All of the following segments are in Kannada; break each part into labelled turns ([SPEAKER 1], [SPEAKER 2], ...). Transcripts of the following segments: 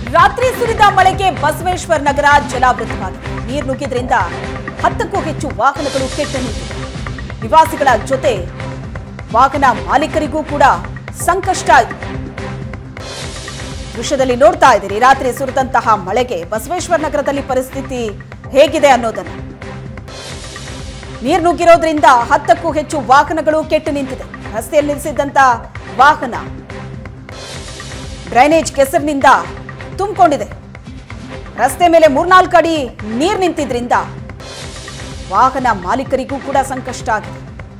[SPEAKER 1] ರಾತ್ರಿ ಸುರಿದ ಮಳೆಗೆ ಬಸವೇಶ್ವರ ನಗರ ಜಲಾವೃತವಾಗಿದೆ. ನೀರು ನುಗ್ಗಿದ್ರಿಂದ 10ಕ್ಕೂ ಹೆಚ್ಚು ವಾಹನಗಳು ಕೆಟ್ಟ ನಿಂತಿವೆ. ನಿವಾಸಿಗಳ ಜೊತೆ ವಾಹನ ಮಾಲೀಕರಿಗೂ ಕೂಡ ಸಂಕಷ್ಟ ಆಯಿತು. ದೃಶ್ಯದಲ್ಲಿ ನೋಡ್ತಾ ಇದ್ದೀರಿ, ರಾತ್ರಿ ಸುರಿದಂತಹ ಮಳೆಗೆ ಬಸವೇಶ್ವರ ನಗರದಲ್ಲಿ ಪರಿಸ್ಥಿತಿ ಹೇಗಿದೆ ಅನ್ನೋದನ್ನು. ನೀರು ನುಗ್ಗಿರೋದ್ರಿಂದ 10ಕ್ಕೂ ಹೆಚ್ಚು ವಾಹನಗಳು ಕೆಟ್ಟು ನಿಂತಿದೆ. ರಸ್ತೆಯಲ್ಲಿ ನಿಲ್ಲಿಸಿದ್ದಂತ ವಾಹನ ಡ್ರೈನೇಜ್ ಕೆಸರಿನಿಂದ ತುಂಬಿಕೊಂಡಿದೆ. ರಸ್ತೆ ಮೇಲೆ 3-4 ಅಡಿ ನೀರು ನಿಂತಿದ್ರಿಂದ ವಾಹನ ಮಾಲೀಕರಿಗೂ ಕೂಡ ಸಂಕಷ್ಟ ಆಗಿದೆ.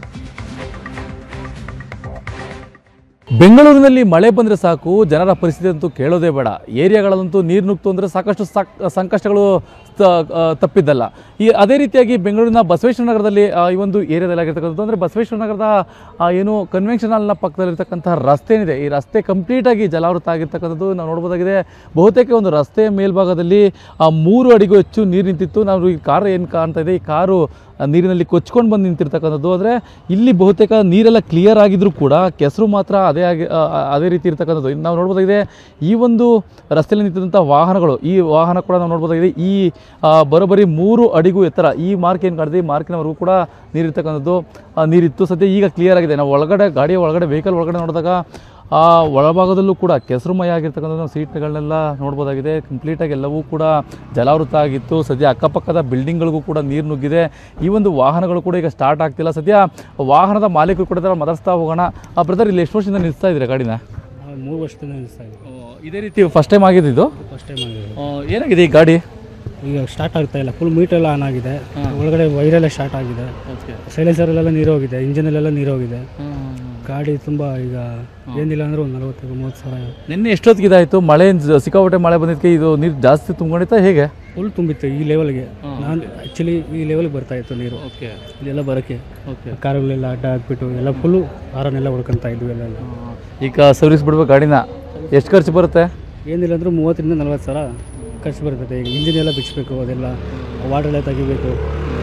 [SPEAKER 2] ಬೆಂಗಳೂರಿನಲ್ಲಿ ಮಳೆ ಬಂದರೆ ಸಾಕು, ಜನರ ಪರಿಸ್ಥಿತಿ ಅಂತೂ ಕೇಳೋದೇ ಬೇಡ. ಏರಿಯಾಗಳಲ್ಲಂತೂ ನೀರು ನುಗ್ತು ಅಂದರೆ ಸಾಕಷ್ಟು ಸಂಕಷ್ಟಗಳು ತಪ್ಪಿದ್ದಲ್ಲ. ಅದೇ ರೀತಿಯಾಗಿ ಬೆಂಗಳೂರಿನ ಬಸವೇಶ್ವರ ನಗರದಲ್ಲಿ ಈ ಒಂದು ಏರಿಯಾದಲ್ಲಿ ಆಗಿರ್ತಕ್ಕಂಥದ್ದು ಅಂದರೆ ಬಸವೇಶ್ವರ ನಗರದ ಏನು ಕನ್ವೆನ್ಷನ್ ಹಾಲ್ನ ಪಕ್ಕದಲ್ಲಿರ್ತಕ್ಕಂಥ ರಸ್ತೆ ಏನಿದೆ, ಈ ರಸ್ತೆ ಕಂಪ್ಲೀಟಾಗಿ ಜಲಾವೃತ ಆಗಿರ್ತಕ್ಕಂಥದ್ದು ನಾವು ನೋಡ್ಬೋದಾಗಿದೆ. ಬಹುತೇಕ ಒಂದು ರಸ್ತೆಯ ಮೇಲ್ಭಾಗದಲ್ಲಿ 3 ಅಡಿಗೂ ಹೆಚ್ಚು ನೀರು ನಿಂತಿತ್ತು. ನಾವು ಈ ಕಾರು ಏನು ಕಾಣ್ತಾ ಇದೆ, ಈ ಕಾರು ನೀರಿನಲ್ಲಿ ಕೊಚ್ಕೊಂಡು ಬಂದು ನಿಂತಿರ್ತಕ್ಕಂಥದ್ದು. ಅಂದರೆ ಇಲ್ಲಿ ಬಹುತೇಕ ನೀರೆಲ್ಲ ಕ್ಲಿಯರ್ ಆಗಿದ್ರೂ ಕೂಡ ಕೆಸರು ಮಾತ್ರ ಅದೇ ರೀತಿ ಇರ್ತಕ್ಕಂಥದ್ದು. ನಾವು ನೋಡ್ಬೋದಾಗಿದೆ ಈ ಒಂದು ರಸ್ತೆಯಲ್ಲಿ ನಿಂತಿದ್ದಂಥ ವಾಹನಗಳು, ಈ ವಾಹನ ಕೂಡ ನಾವು ನೋಡ್ಬೋದಾಗಿದೆ. ಈ ಬರೋಬ್ಬರಿ 3 ಅಡಿಗೂ ಎತ್ತರ ಈ ಮಾರ್ಕ್ ಏನು ಕಾಣ್ತಿದೆ, ಈ ಮಾರ್ಕಿನವರೆಗೂ ಕೂಡ ನೀರಿರ್ತಕ್ಕಂಥದ್ದು ನೀರಿತ್ತು. ಸದ್ಯ ಈಗ ಕ್ಲಿಯರ್ ಆಗಿದೆ. ನಾವು ಒಳಗಡೆ ಗಾಡಿಯ ಒಳಗಡೆ ವೆಹಿಕಲ್ ಒಳಗಡೆ ನೋಡಿದಾಗ ಆ ಒಳಭಾಗದಲ್ಲೂ ಕೂಡ ಕೆಸರುಮಯ ಆಗಿರ್ತಕ್ಕಂಥ ನಾವು ಸೀಟ್ಗಳನ್ನೆಲ್ಲ ನೋಡ್ಬೋದಾಗಿದೆ. ಕಂಪ್ಲೀಟಾಗಿ ಎಲ್ಲವೂ ಕೂಡ ಜಲಾವೃತ ಆಗಿತ್ತು. ಸದ್ಯ ಅಕ್ಕಪಕ್ಕದ ಬಿಲ್ಡಿಂಗ್ಗಳಿಗೂ ಕೂಡ ನೀರು ನುಗ್ಗಿದೆ. ಈ ಒಂದು ವಾಹನಗಳು ಕೂಡ ಈಗ ಸ್ಟಾರ್ಟ್ ಆಗ್ತಿಲ್ಲ. ಸದ್ಯ ವಾಹನದ ಮಾಲೀಕರು ಕೂಡ ಮಾತಾಡ್ತಾ ಹೋಗೋಣ. ಬ್ರದರ್, ಇಲ್ಲಿ ಎಷ್ಟು ವರ್ಷದಿಂದ ನಿಲ್ಲಿಸ್ತಾ ಇದ್ದೀರಾ ಗಾಡಿನ?
[SPEAKER 3] 3 ವರ್ಷದಿಂದ ನಿಲ್ಲಿಸ್ತಾ ಇದ್ದೀವಿ.
[SPEAKER 2] ಇದೇ ರೀತಿ ಫಸ್ಟ್ ಟೈಮ್ ಆಗಿದೆ ಇದು?
[SPEAKER 3] ಫಸ್ಟ್ ಟೈಮ್ ಆಗಿದೆ.
[SPEAKER 2] ಏನಾಗಿದೆ ಈ ಗಾಡಿ?
[SPEAKER 3] ಈಗ ಸ್ಟಾರ್ಟ್ ಆಗ್ತಾ ಇಲ್ಲ. ಫುಲ್ ಮೀಟರ್ ಎಲ್ಲ ಆನ್ ಆಗಿದೆ. ಒಳಗಡೆ ವೈರೆಲ್ಲ ಸ್ಟಾರ್ಟ್ ಆಗಿದೆ. ಸೈಲೆನ್ಸರಲ್ಲೆಲ್ಲ ನೀರು ಹೋಗಿದೆ. ಇಂಜಿನಲ್ಲೆಲ್ಲ ನೀರು ಹೋಗಿದೆ. ಗಾಡಿ ತುಂಬ ಈಗ ಏನಿಲ್ಲ ಅಂದರೆ ಒಂದು 40-30 ಸಾವಿರ.
[SPEAKER 2] ನಿನ್ನೆ ಎಷ್ಟೊತ್ತಿಗೆ ಇದಾಯಿತು? ಮಳೆ ಸಿಕ್ಕಾಪಟ್ಟೆ ಮಳೆ ಬಂದಿದ್ದಕ್ಕೆ ಇದು ನೀರು ಜಾಸ್ತಿ ತುಂಬಿಕೊಂಡಿತ್ತಾ ಹೇಗೆ?
[SPEAKER 3] ಫುಲ್ ತುಂಬಿತ್ತು ಈ ಲೆವೆಲ್ಗೆ. ನಾನು ಆ್ಯಕ್ಚುಲಿ ಈ ಲೆವೆಲ್ಗೆ ಬರ್ತಾ ಇತ್ತು ನೀರು.
[SPEAKER 2] ಓಕೆ,
[SPEAKER 3] ಇದೆಲ್ಲ ಬರೋಕ್ಕೆ ಕಾರುಗಳೆಲ್ಲ ಅಡ್ಡ ಹಾಕ್ಬಿಟ್ಟು ಎಲ್ಲ ಫುಲ್ಲು ಹಾರನ್ನೆಲ್ಲ ಹೊಡ್ಕೊತಾ ಇದ್ವಿ ಎಲ್ಲ.
[SPEAKER 2] ಈಗ ಸರ್ವಿಸ್ ಬಿಡ್ಬೇಕು ಗಾಡಿನ, ಎಷ್ಟು ಖರ್ಚು ಬರುತ್ತೆ?
[SPEAKER 3] ಏನಿಲ್ಲ ಅಂದರೂ 30-40 ಸಾವಿರ ಖರ್ಚು ಬರ್ತದೆ. ಈಗ ಇಂಜಿನ್ ಎಲ್ಲ ಬಿಚ್ಚಬೇಕು, ಅದೆಲ್ಲ ವಾಟರೆಲ್ಲ ತೆಗಿಬೇಕು.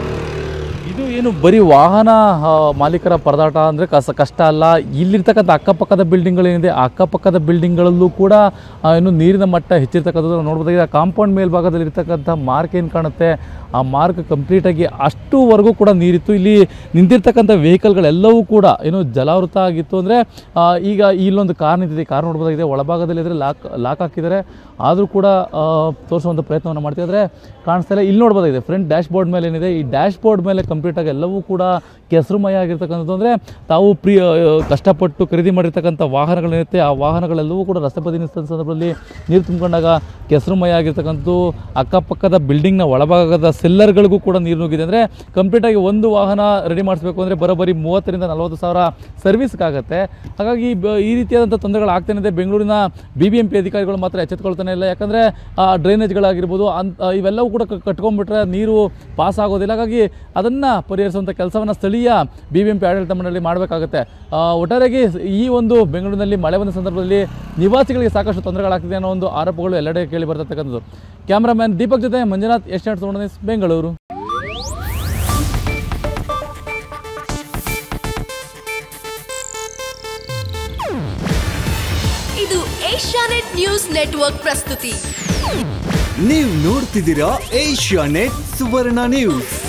[SPEAKER 2] ಇದು ಏನು ಬರೀ ವಾಹನ ಮಾಲೀಕರ ಪರದಾಟ ಅಂದರೆ ಕಷ್ಟ ಅಲ್ಲ. ಇಲ್ಲಿರ್ತಕ್ಕಂಥ ಅಕ್ಕಪಕ್ಕದ ಬಿಲ್ಡಿಂಗ್ಗಳೇನಿದೆ, ಆ ಅಕ್ಕಪಕ್ಕದ ಬಿಲ್ಡಿಂಗ್ಗಳಲ್ಲೂ ಕೂಡ ಏನು ನೀರಿನ ಮಟ್ಟ ಹೆಚ್ಚಿರ್ತಕ್ಕಂಥದ್ದು ನೋಡ್ಬೋದಾಗಿದೆ. ಆ ಕಾಂಪೌಂಡ್ ಮೇಲ್ಭಾಗದಲ್ಲಿರ್ತಕ್ಕಂಥ ಮಾರ್ಕ್ ಏನು ಕಾಣುತ್ತೆ, ಆ ಮಾರ್ಕ್ ಕಂಪ್ಲೀಟಾಗಿ ಅಷ್ಟುವರೆಗೂ ಕೂಡ ನೀರಿತ್ತು. ಇಲ್ಲಿ ನಿಂತಿರ್ತಕ್ಕಂಥ ವೆಹಿಕಲ್ಗಳೆಲ್ಲವೂ ಕೂಡ ಏನು ಜಲಾವೃತ ಆಗಿತ್ತು. ಅಂದರೆ ಈಗ ಇಲ್ಲೊಂದು ಕಾರ್ ನಿಂತಿದೆ, ಕಾರ್ ನೋಡ್ಬೋದಾಗಿದೆ. ಒಳಭಾಗದಲ್ಲಿ ಇದ್ರೆ ಲಾಕ್ ಹಾಕಿದ್ದಾರೆ, ಆದರೂ ಕೂಡ ತೋರಿಸುವಂಥ ಪ್ರಯತ್ನವನ್ನು ಮಾಡ್ತೀವಿ. ಆದರೆ ಕಾಣಿಸ್ತಾ ಇಲ್ಲ. ಇಲ್ಲಿ ನೋಡ್ಬೋದಾಗಿದೆ ಫ್ರಂಟ್ ಡ್ಯಾಶ್ ಬೋರ್ಡ್ ಮೇಲೆ ಏನಿದೆ, ಈ ಡ್ಯಾಶ್ ಬೋರ್ಡ್ ಮೇಲೆ ಕಂಪ್ಲೀಟಾಗಿ ಎಲ್ಲವೂ ಕೂಡ ಕೆಸರುಮಯ ಆಗಿರ್ತಕ್ಕಂಥದ್ದು. ಅಂದರೆ ತಾವು ಕಷ್ಟಪಟ್ಟು ಖರೀದಿ ಮಾಡಿರ್ತಕ್ಕಂಥ ವಾಹನಗಳೇನಿರುತ್ತೆ, ಆ ವಾಹನಗಳೆಲ್ಲವೂ ಕೂಡ ರಸ್ತೆ ಬದಿ ನಿಲ್ಲಿಸಿದ ಸಂದರ್ಭದಲ್ಲಿ ನೀರು ತುಂಬಿಕೊಂಡಾಗ ಕೆಸರುಮಯ ಆಗಿರ್ತಕ್ಕಂಥದ್ದು. ಅಕ್ಕಪಕ್ಕದ ಬಿಲ್ಡಿಂಗ್ನ ಒಳಭಾಗದ ಸೆಲ್ಲರ್ಗಳಿಗೂ ಕೂಡ ನೀರು ನುಗ್ಗಿದೆ. ಅಂದರೆ ಕಂಪ್ಲೀಟಾಗಿ ಒಂದು ವಾಹನ ರೆಡಿ ಮಾಡಿಸ್ಬೇಕು ಅಂದರೆ ಬರೋಬ್ಬರಿ 30-40 ಸಾವಿರ ಸರ್ವಿಸ್ಗಾಗುತ್ತೆ. ಹಾಗಾಗಿ ಈ ರೀತಿಯಾದಂಥ ತೊಂದರೆಗಳಾಗ್ತಾನಿದೆ. ಬೆಂಗಳೂರಿನ BBMP ಅಧಿಕಾರಿಗಳು ಮಾತ್ರ ಎಚ್ಚೆತ್ಕೊಳ್ತಾನೆ ಇಲ್ಲ. ಯಾಕಂದರೆ ಇವೆಲ್ಲವೂ ಕೂಡ ಕಟ್ಕೊಂಡ್ಬಿಟ್ರೆ ನೀರು ಪಾಸ್ ಆಗೋದಿಲ್ಲ. ಹಾಗಾಗಿ ಅದನ್ನು ಪರಿಹರಿಸುವಂಥ ಕೆಲಸವನ್ನು ಸ್ಥಳೀಯ BBMP ಆಡಳಿತ ಮಂಡಳಿ ಮಾಡಬೇಕಾಗುತ್ತೆ. ಒಟ್ಟಾರೆಯಾಗಿ ಈ ಒಂದು ಬೆಂಗಳೂರಿನಲ್ಲಿ ಮಳೆ ಬಂದ ಸಂದರ್ಭದಲ್ಲಿ ನಿವಾಸಿಗಳಿಗೆ ಸಾಕಷ್ಟು ತೊಂದರೆಗಳಾಗ್ತಿದೆ ಅನ್ನೋ ಒಂದು ಆರೋಪಗಳು ಎಲ್ಲೆಡೆ ಕೇಳಿ ಬರ್ತಕ್ಕಂಥದ್ದು. ಕ್ಯಾಮ್ರಾಮ್ಯಾನ್ ದೀಪಕ್ ಜೊತೆ ಮಂಜುನಾಥ್, ಏಷ್ಯಾನೆಟ್ ಸುವರ್ಣ ನ್ಯೂಸ್, ಬೆಂಗಳೂರು.
[SPEAKER 4] ಇದು ಏಷ್ಯಾನೆಟ್ ನ್ಯೂಸ್ ನೆಟ್ವರ್ಕ್ ಪ್ರಸ್ತುತಿ.
[SPEAKER 5] ನೀವು ನೋಡ್ತಿದ್ದೀರಾ ಏಷ್ಯಾನೆಟ್ ಸುವರ್ಣ ನ್ಯೂಸ್.